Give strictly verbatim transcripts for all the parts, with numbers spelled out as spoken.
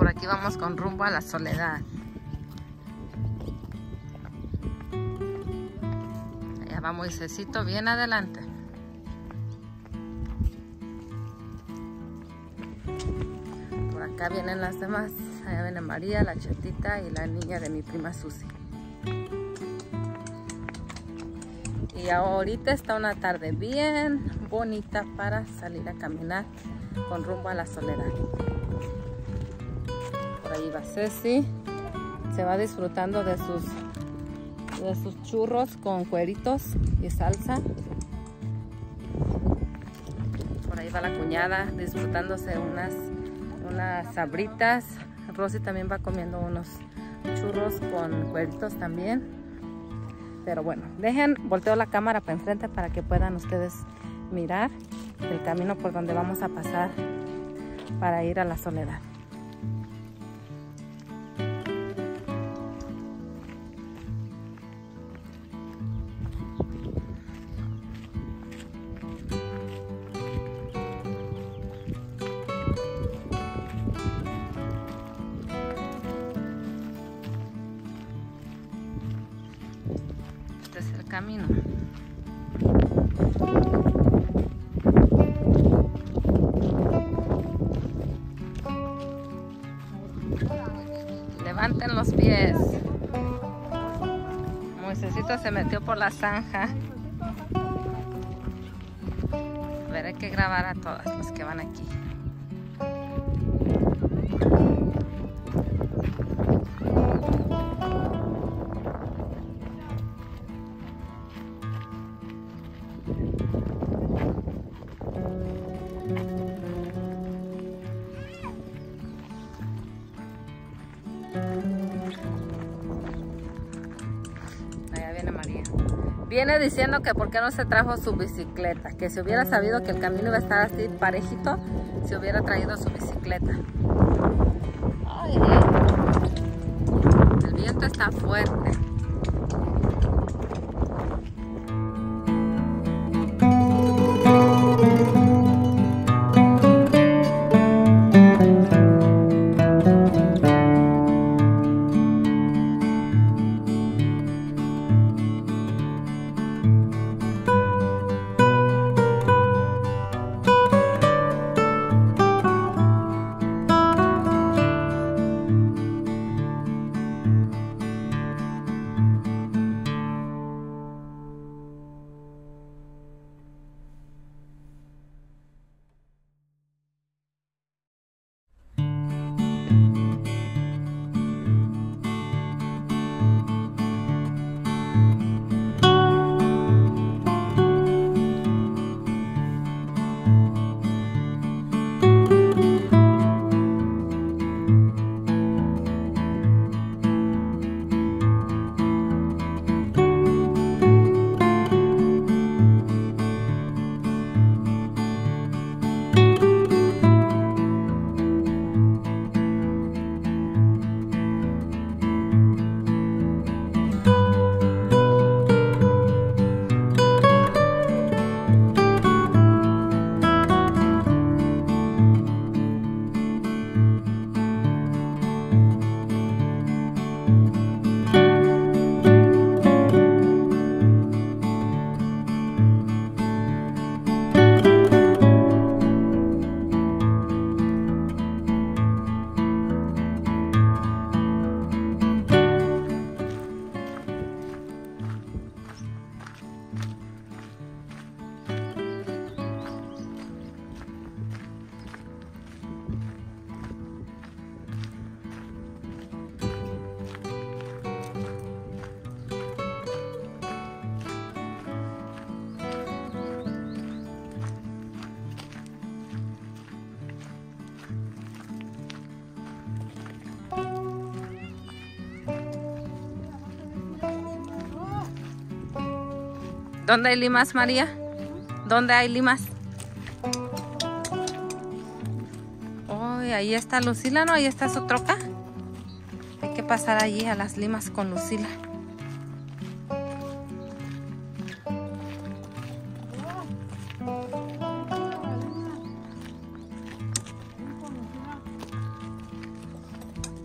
aquí vamos con rumbo a la Soledad. Allá va Moisésito bien adelante. Por acá vienen las demás. Allá viene María, la chatita y la niña de mi prima Susi. Y ahorita está una tarde bien bonita para salir a caminar con rumbo a la Soledad. Por ahí va Ceci. Se va disfrutando de sus, de sus churros con cueritos y salsa. Por ahí va la cuñada disfrutándose unas, unas sabritas. Rosy también va comiendo unos churros con cueritos también. Pero bueno, dejen, volteo la cámara para enfrente para que puedan ustedes mirar el camino por donde vamos a pasar para ir a la Soledad. Este es el camino. Levanten los pies. Moisésito se metió por la zanja. A ver, hay que grabar a todas las que van aquí. Allá viene María. Viene diciendo que por qué no se trajo su bicicleta, que si hubiera sabido que el camino iba a estar así parejito, se hubiera traído su bicicleta. Ay, el viento está fuerte. ¿Dónde hay limas, María? ¿Dónde hay limas? Oh, ahí está Lucila, ¿no? Ahí está su troca. Hay que pasar allí a las limas con Lucila.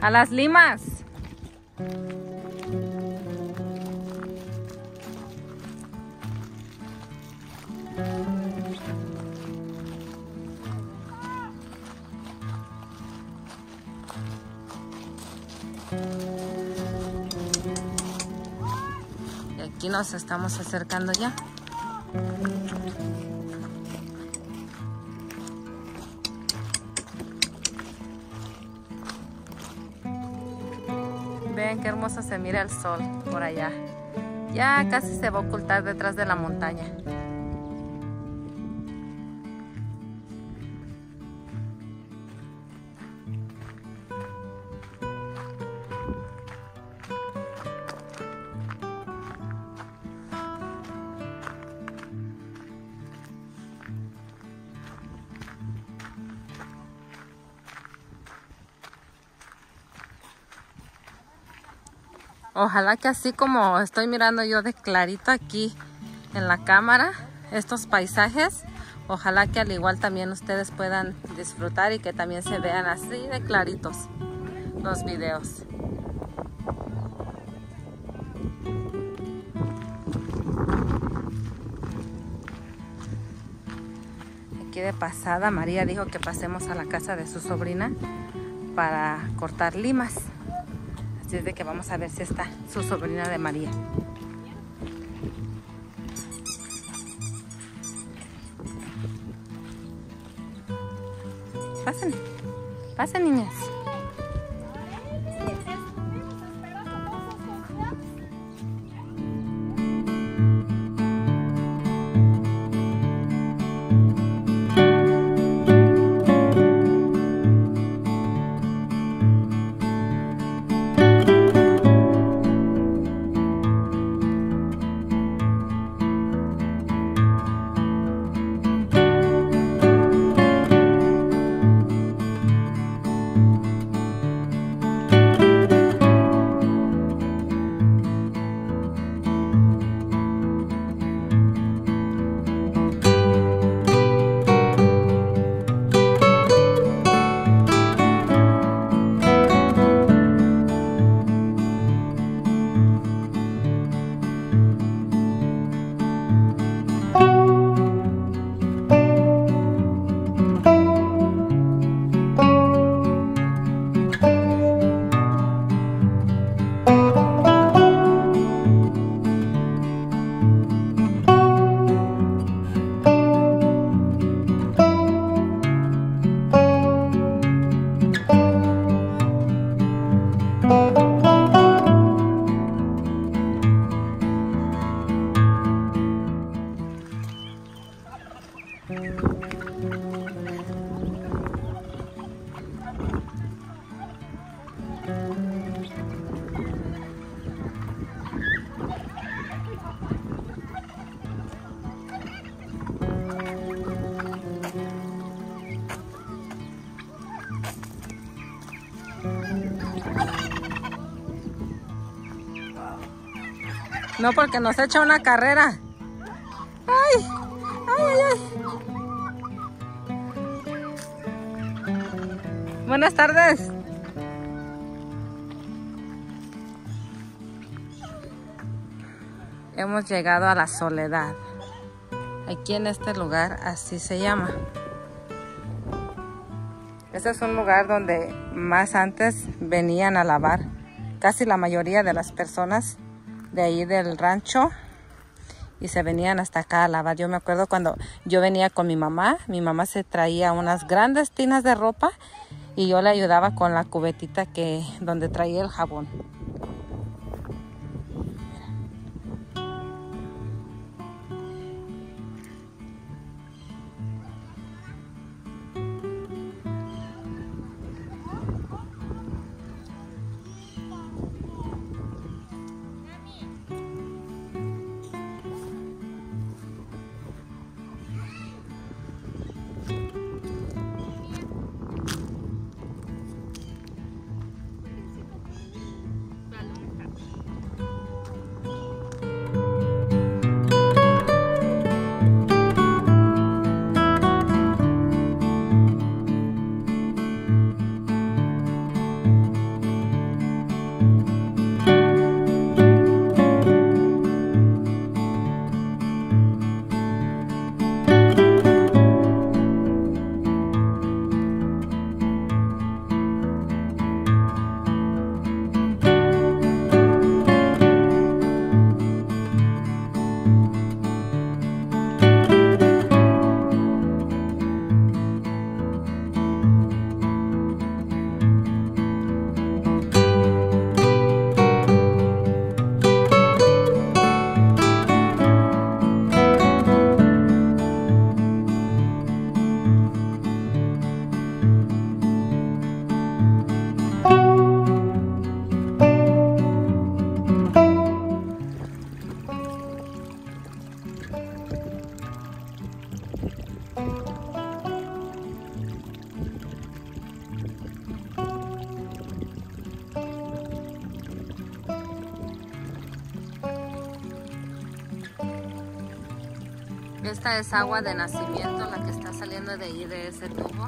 A las limas. Y aquí nos estamos acercando ya. Vean qué hermoso se mira el sol por allá. Ya casi se va a ocultar detrás de la montaña. Ojalá que así como estoy mirando yo de clarito aquí en la cámara estos paisajes, ojalá que al igual también ustedes puedan disfrutar y que también se vean así de claritos los videos. Aquí de pasada María dijo que pasemos a la casa de su sobrina para cortar limas. Así es de que vamos a ver si está su sobrina de María. Pasen, pasen niñas. No, porque nos echa una carrera. ¡Ay! ¡Ay, ay, ay! Buenas tardes. Hemos llegado a la Soledad. Aquí en este lugar así se llama. Este es un lugar donde más antes venían a lavar casi la mayoría de las personas de ahí del rancho y se venían hasta acá a lavar. Yo me acuerdo cuando yo venía con mi mamá, mi mamá se traía unas grandes tinas de ropa y yo le ayudaba con la cubetita que donde traía el jabón. Esta es agua de nacimiento, la que está saliendo de ahí, de ese tubo.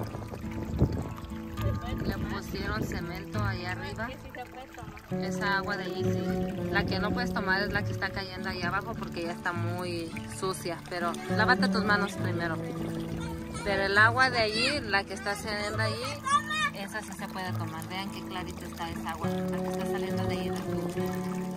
Le pusieron cemento allá arriba. Esa agua de ahí, sí. La que no puedes tomar es la que está cayendo ahí abajo porque ya está muy sucia. Pero lávate tus manos primero. Pero el agua de allí, la que está saliendo allí, esa sí se puede tomar. Vean qué clarita está esa agua, la que está saliendo de ahí del tubo.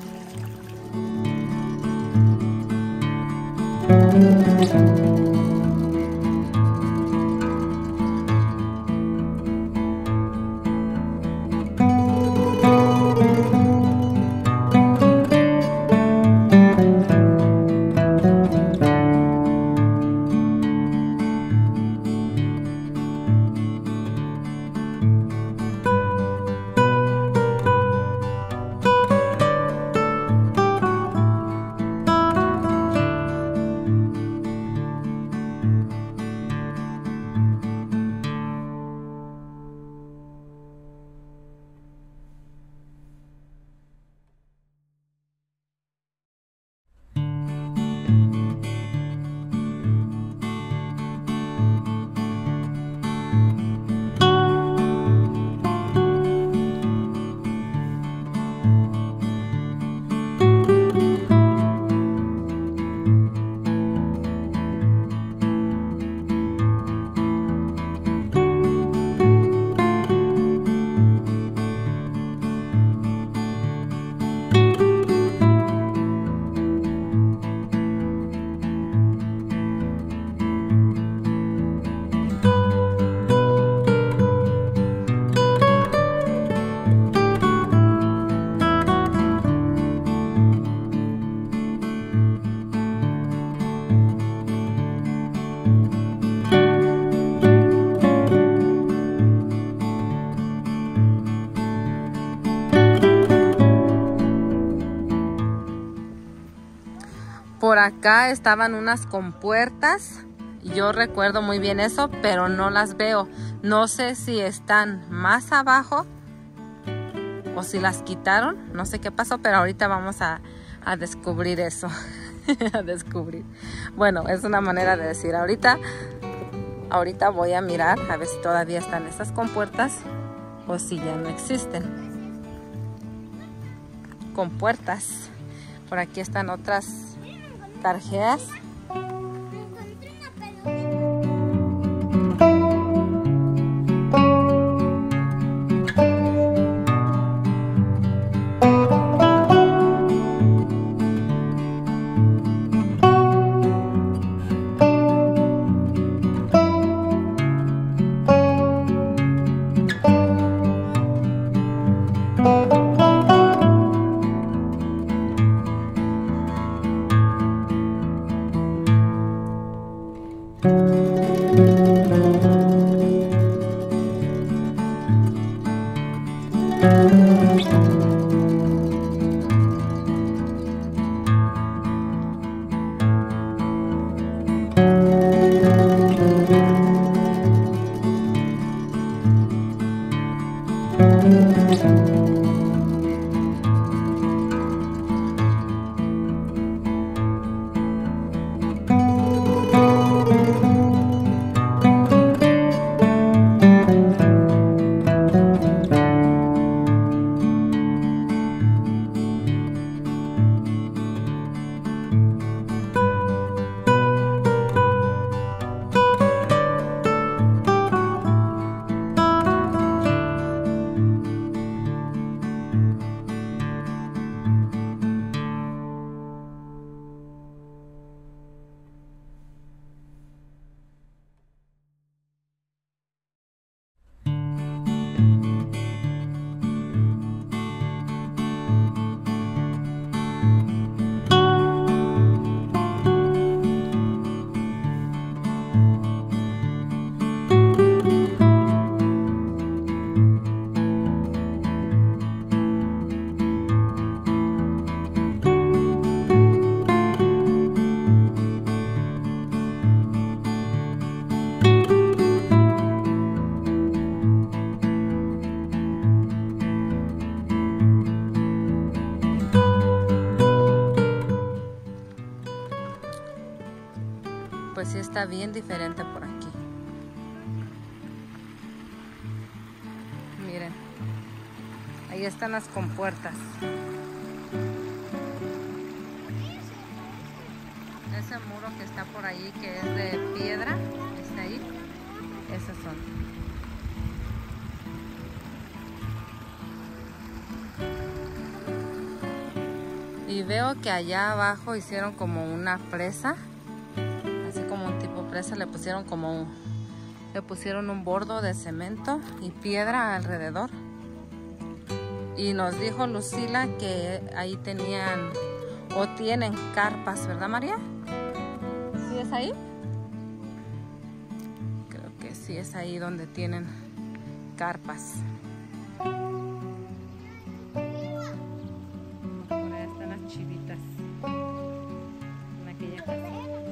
Por acá estaban unas compuertas. Yo recuerdo muy bien eso, pero no las veo. No sé si están más abajo o si las quitaron. No sé qué pasó, pero ahorita vamos a, a descubrir eso. a descubrir. Bueno, es una manera de decir. Ahorita, ahorita voy a mirar a ver si todavía están esas compuertas o si ya no existen. Compuertas. Por aquí están otras tarjeas. pues sí está bien diferente por aquí. Miren, ahí están las compuertas. Ese muro que está por ahí, que es de piedra, está ahí. Esos son. Y veo que allá abajo hicieron como una presa, así como un tipo presa. Le pusieron como un, le pusieron un bordo de cemento y piedra alrededor. Y nos dijo Lucila que ahí tenían o tienen carpas, ¿verdad, María? ¿Sí es ahí? Creo que sí es ahí donde tienen carpas. Por ahí están las chivitas. En aquella casa.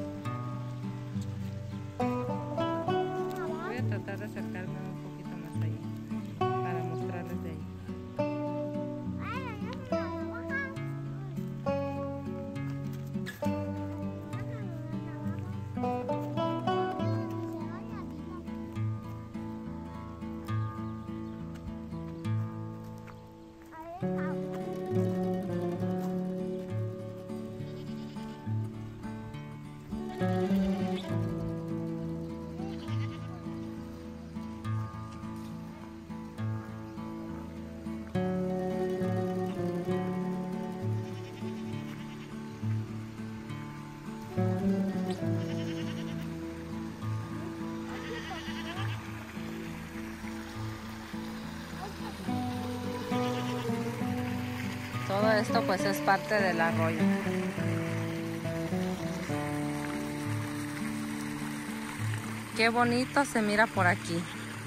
Voy a tratar de acercarme un poquito más ahí para mostrarles de ahí. Todo esto pues es parte del arroyo. Qué bonito se mira por aquí.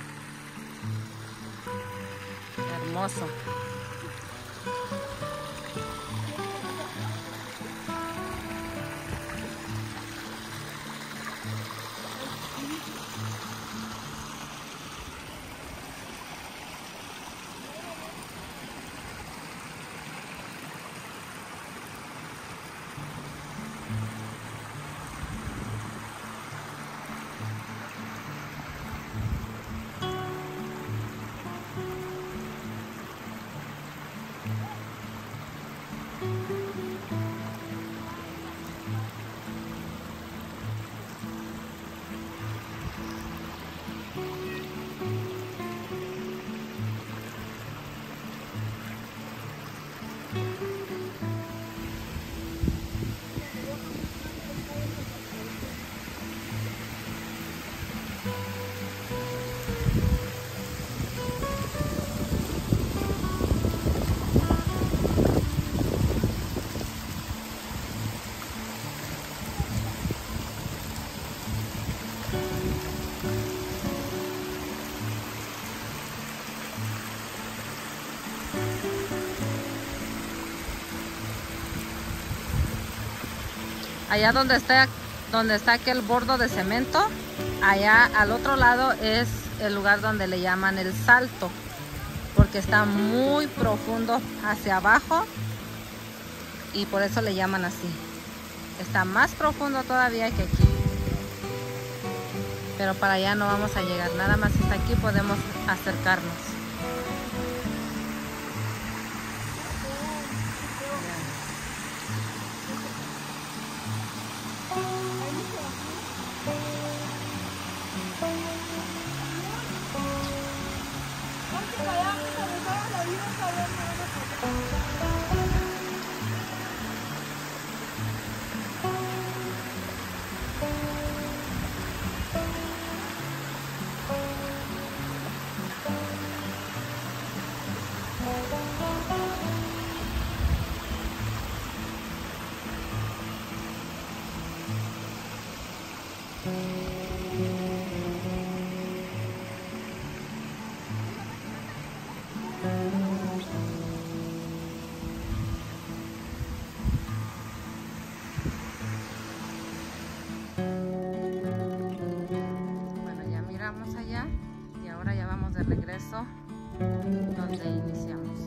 Hermoso. Allá donde está, donde está aquel bordo de cemento, allá al otro lado es el lugar donde le llaman el salto, porque está muy profundo hacia abajo y por eso le llaman así. Está más profundo todavía que aquí, pero para allá no vamos a llegar, nada más hasta aquí podemos acercarnos. Bueno, ya miramos allá y ahora ya vamos de regreso donde iniciamos.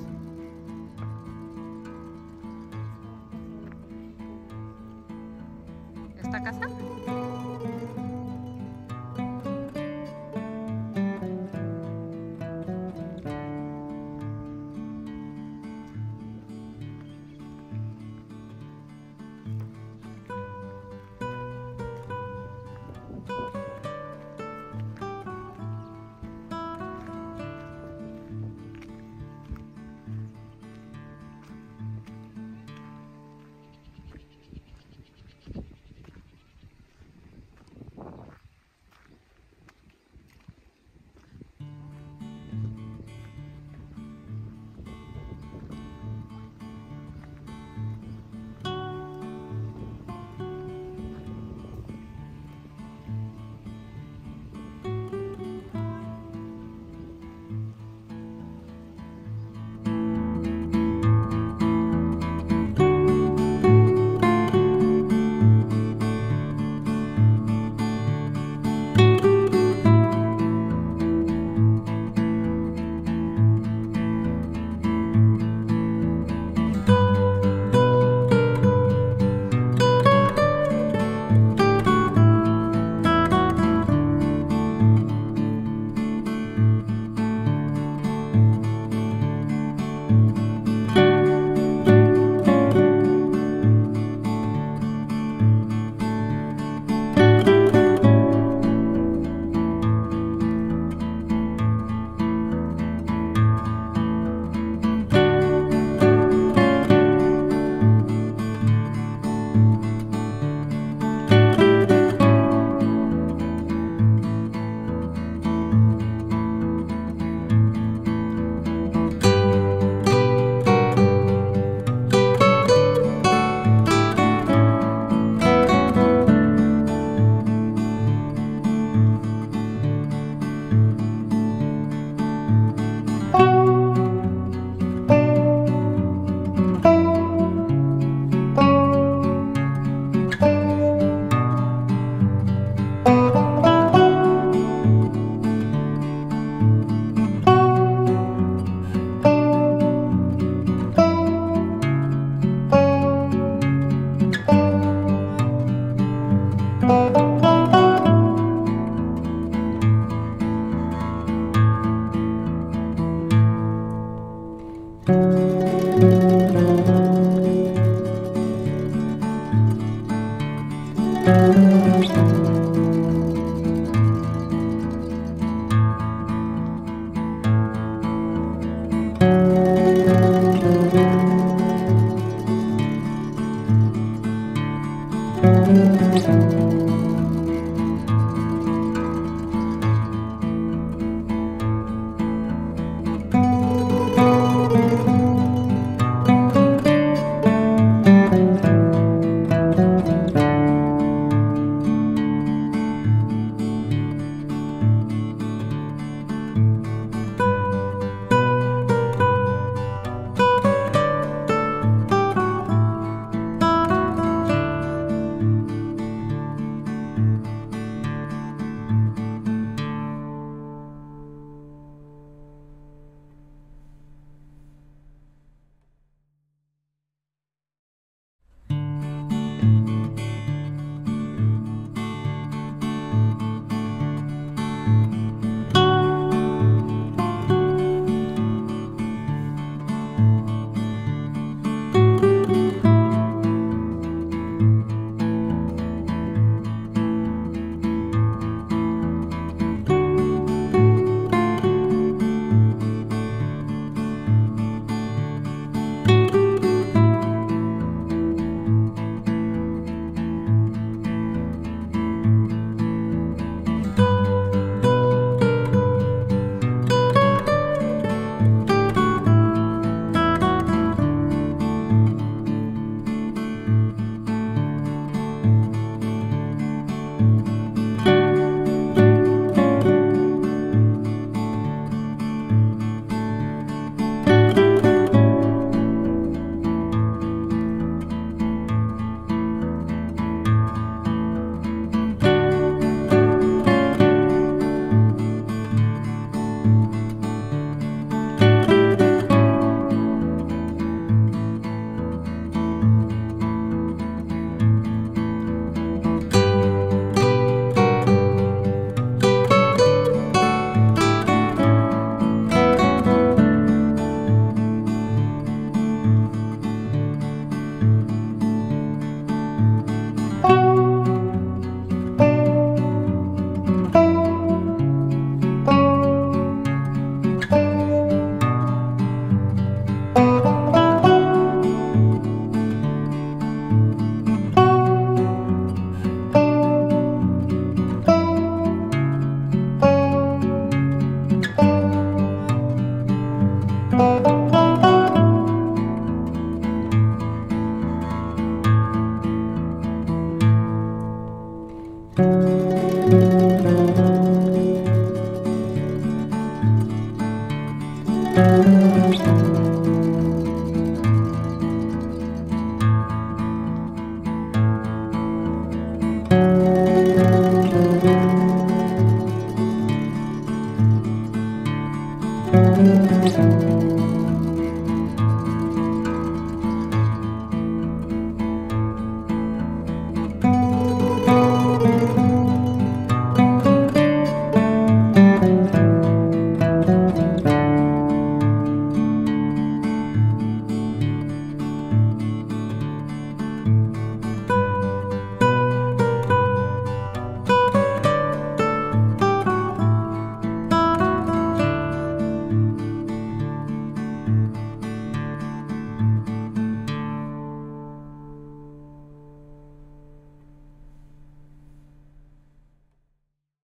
¿Esta casa? Thank you.